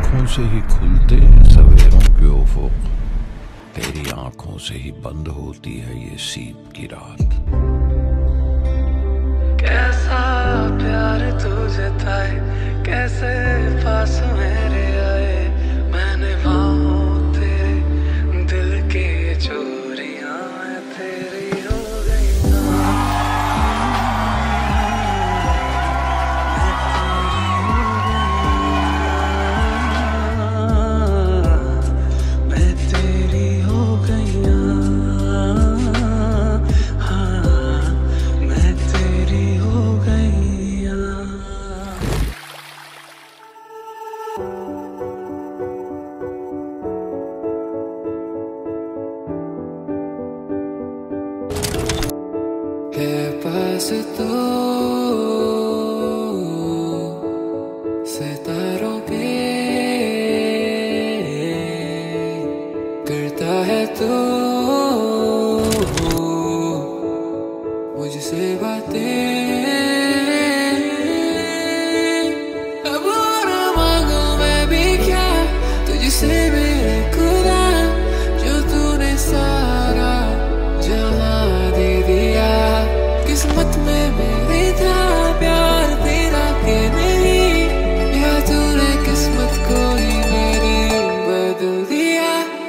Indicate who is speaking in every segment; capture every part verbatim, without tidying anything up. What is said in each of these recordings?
Speaker 1: आंखों से ही खुलते हैं सवेरों के उफुक, तेरी आंखों से ही बंद होती है ये सीप की रात।
Speaker 2: कैसा प्यार तू जताए, कैसे पास मेरे आए, मैंने बाहों तेरे दिल के चोरियां तेरी हो गई ना। मैं तेरी हो गई ना, हाँ मैं तेरी हो गई ना। है पास तो सितारों के, करता है तो मुझसे बातें। अब और मांगू मैं भी क्या तुझसे मेरे खुदा, जो तूने सारा जहां दे दिया। किस्मत में मेरे था प्यार तेरा के नहीं, या तूने किस्मत को ही मेरी बदल दिया।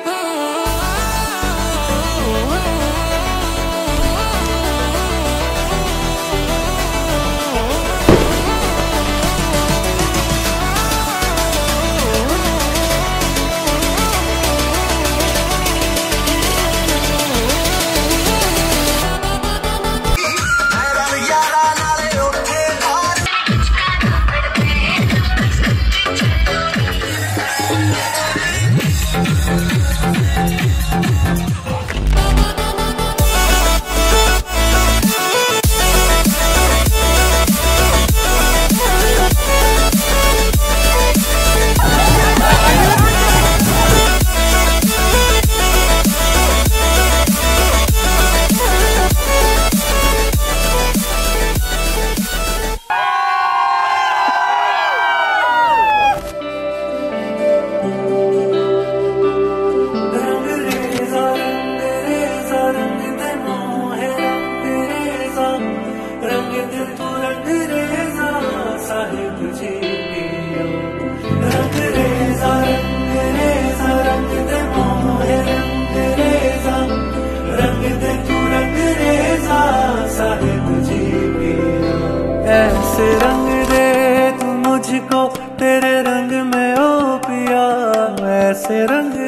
Speaker 2: ऐसे रंग दे तू मुझको तेरे रंग में ओ पिया, ऐसे रंग